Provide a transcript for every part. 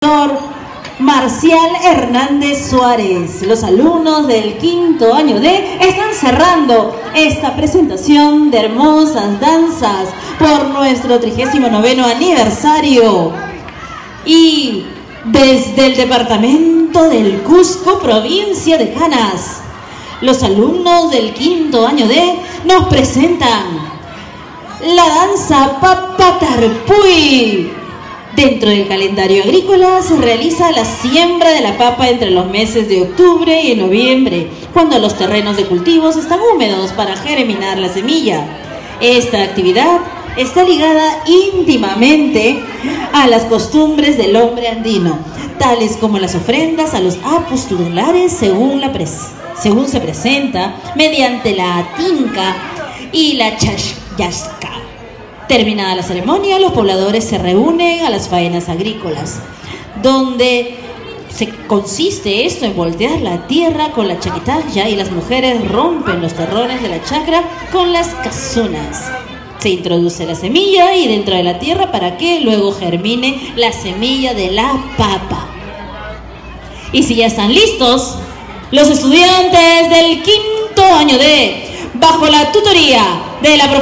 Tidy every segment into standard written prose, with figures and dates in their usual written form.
Marcial Hernández Suárez. Los alumnos del quinto año D están cerrando esta presentación de hermosas danzas por nuestro 39º aniversario. Y desde el departamento del Cusco, provincia de Canas, los alumnos del quinto año D nos presentan la danza Papatarpuy. Dentro del calendario agrícola se realiza la siembra de la papa entre los meses de octubre y noviembre, cuando los terrenos de cultivos están húmedos para germinar la semilla. Esta actividad está ligada íntimamente a las costumbres del hombre andino, tales como las ofrendas a los apus tutelares según se presenta mediante la atinca y la chayasca. Terminada la ceremonia, los pobladores se reúnen a las faenas agrícolas, donde consiste esto en voltear la tierra con la chaquitaya, y las mujeres rompen los terrones de la chacra con las cazunas. Se introduce la semilla y dentro de la tierra para que luego germine la semilla de la papa. Y si ya están listos, los estudiantes del quinto año D, bajo la tutoría de el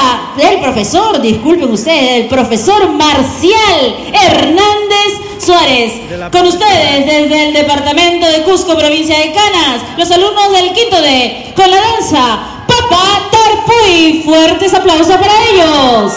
profesor Marcial Hernández Suárez. Con ustedes, desde el departamento de Cusco, provincia de Canas, los alumnos del quinto D, con la danza Papatarpuy. Fuertes aplausos para ellos.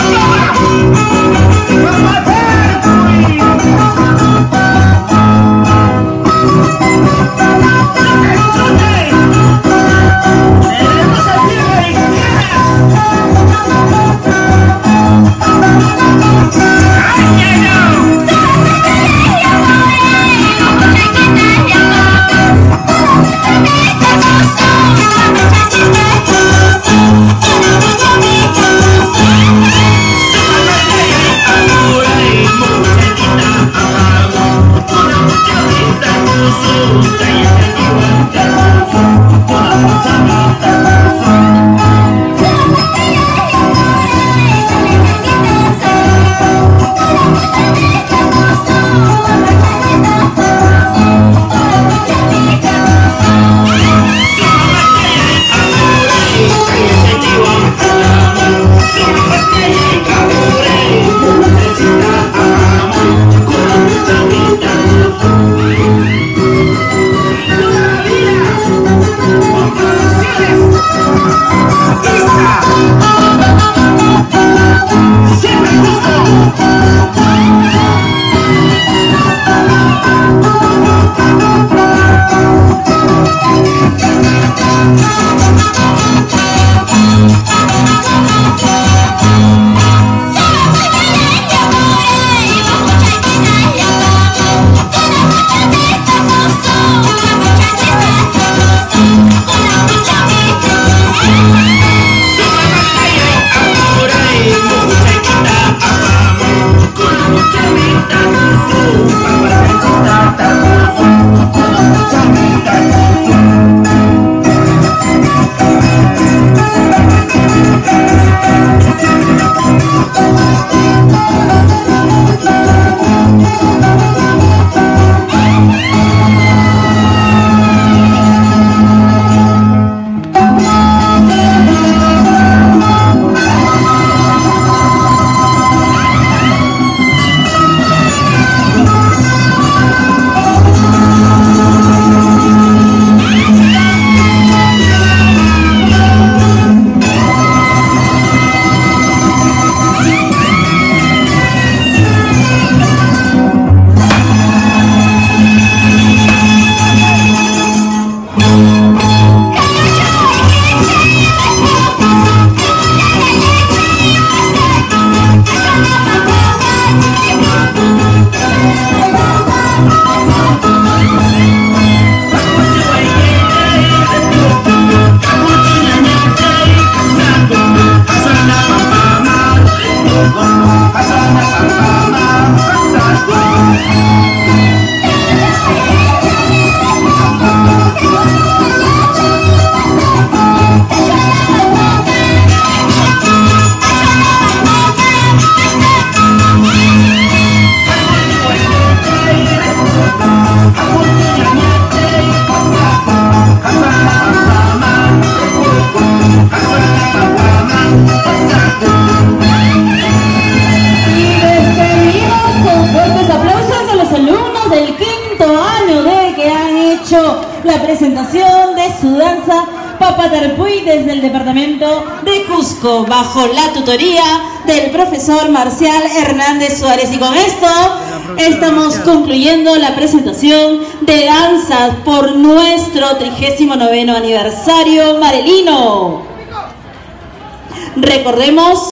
La presentación de su danza Papatarpuy desde el departamento de Cusco, bajo la tutoría del profesor Marcial Hernández Suárez. Y con esto estamos concluyendo la presentación de danzas por nuestro 39º aniversario marelino. Recordemos